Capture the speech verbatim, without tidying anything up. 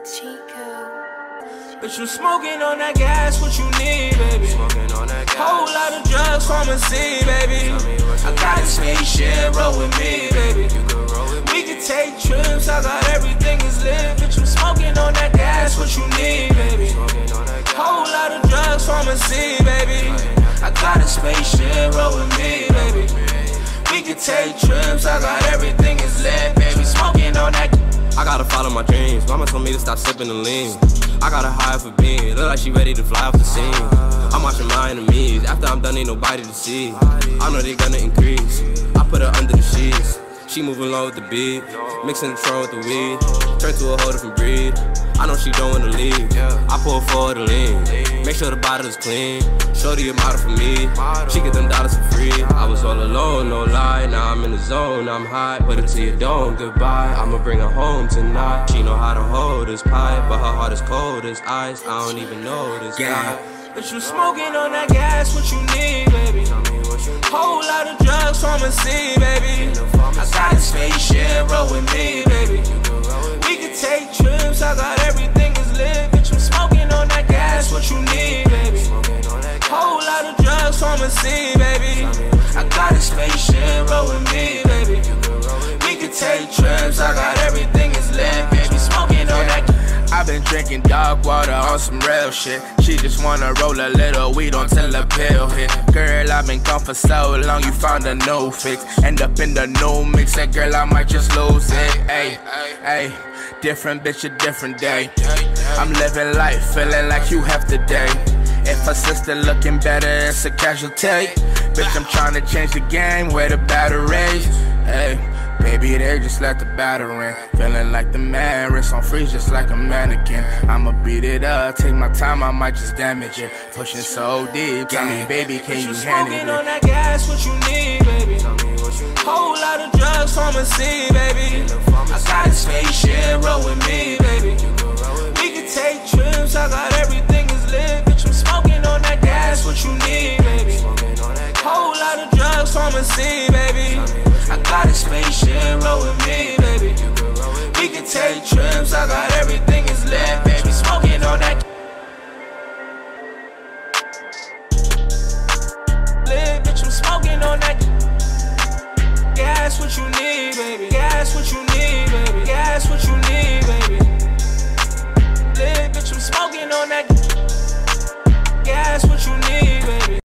But you smoking on that gas, what you need, baby? Smoking on that gas. Whole lot of drugs, pharmacy, baby. I got a spaceship, roll with me, baby. You can roll with me. We can take trips, I got everything is lit. But you smoking on that gas, what you need, baby? Smoking on that gas. Whole lot of drugs, pharmacy, baby. I got a spaceship, roll with me, baby. We can take trips, I got everything is lit, baby. Smoking on that. I gotta follow my dreams. Mama told me to stop sipping the lean. I gotta hire for being. Look like she ready to fly off the scene. I'm watching my enemies. After I'm done, ain't nobody to see. I know they gonna increase. I put her under the sheets. She moving along with the beat, mixing the tron with the weed. Turn to a whole different breed. I know she don't wanna leave. I pull for the lean. Make sure the bottle is clean. Shorty a model for me. She get them dollars for free. I was all alone, no lie. Now I'm in the zone, I'm high. Put it to your dome, goodbye. I'ma bring her home tonight. She know how to hold this pipe, but her heart is cold as ice. I don't even know this guy. But you smoking on that gas, what you need, baby? Whole lot of drugs, pharmacy, baby. I got a spaceship, roll with me, baby. We can take trips, I got everything is lit. Bitch, I'm smoking on that gas, what you need, baby? Whole lot of drugs, pharmacy, baby. I got a spaceship, roll with me, baby. We can take trips, I got everything is lit, baby. Smoking on that. I've been drinking dog water on some real shit. She just wanna roll a little weed until the pill hit. Girl, I've been gone for so long, you found a new fix. End up in the new mix, and girl, I might just lose it. Ayy, ayy, different bitch, a different day. I'm living life, feeling like you have the day. If a sister looking better, it's a casualty. Bitch, I'm trying to change the game, where the batteries. Ayy. Baby, they just let the battle in. Feeling like the man, wrist on freeze just like a mannequin. I'ma beat it up, take my time, I might just damage it. Pushing so deep, tell me, baby, can you handle it? Smoking on that gas, what you need, baby? Whole lot of drugs, pharmacy, baby. I got a spaceship, roll with me, baby. We can take trips, I got everything is lit. Bitch, I'm smoking on that gas, what you need, baby? Whole lot of drugs, pharmacy, baby. I got a spaceship, roll with me, baby. We can take trips, I got everything is lit, baby. Smoking on that. Lit, bitch, I'm smoking on that. Gas, what you need, baby. Gas, what you need, baby. Gas, what you need, baby. Lit, bitch, I'm smoking on that. Gas, what you need, baby.